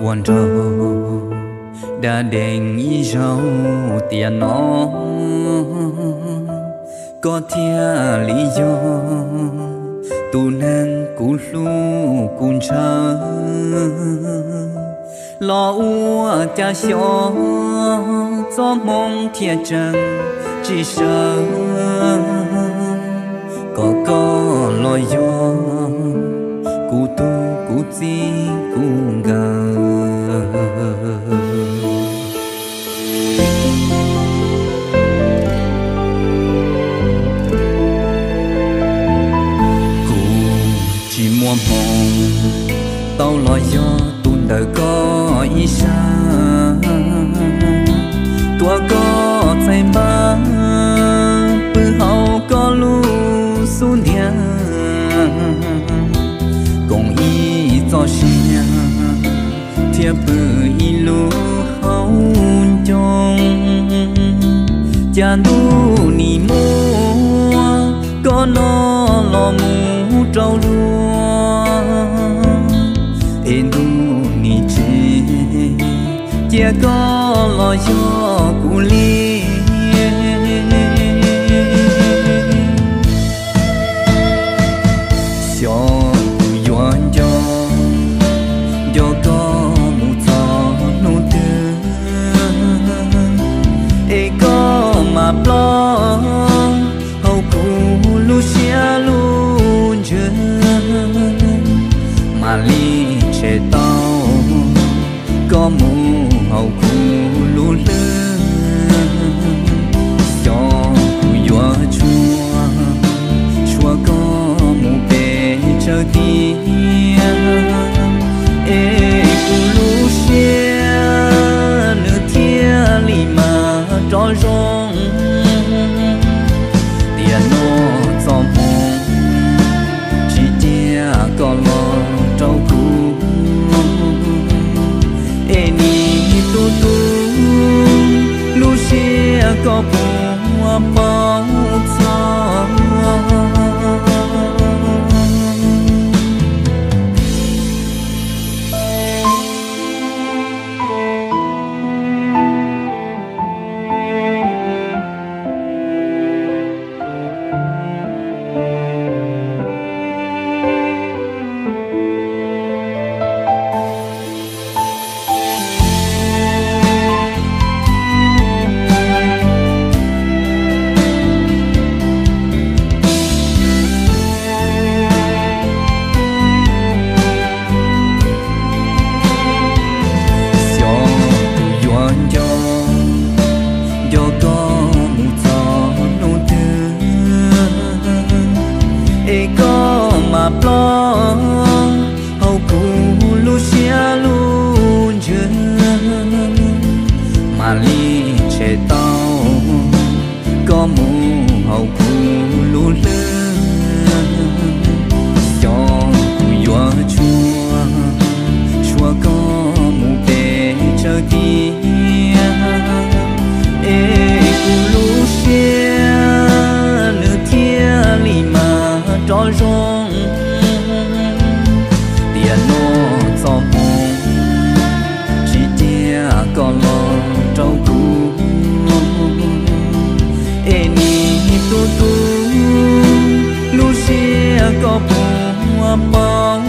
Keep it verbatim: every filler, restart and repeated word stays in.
buồn rầu đã đèn ý rau tiền nó có thia lý do tu năng cú lu cún cha lo ua cha xó gió mong thia trăng chỉ sợ có có lo do cú tu cú chi cú gà mong tao lo do tuôn đời có ý xa tua có say ba bư hậu có lu xuống nhà cùng ý cho xia thiệp bư ý lu hậu trong cha nu ni mua có nó lo mu trâu lúa em tu ni chi chia có lo cho cụ li cho cụ yuan cho cho có mu cho nu tư e có mà lo hậu cụ lu xia lu chưa mà li che tao có mu hậu cụ lu lơ cho cụ yua chua chua có mu bể chờ kia e cụ lu xia nửa thia li mà trôi rong tiền nó cho mong chỉ chia có lo trâu cụ e ni tu tu lu xia có bùa bao xa lo hậu cụ lu xia lu chưa mà li che tao có mu hậu cụ lu lơ cho cụ yua chua chua có mu bể chờ kia e cụ lu xia nửa thia li mà trôi rong cho mong chỉ chia có lo trâu cụ e ni tu tu lu xia có bùa bao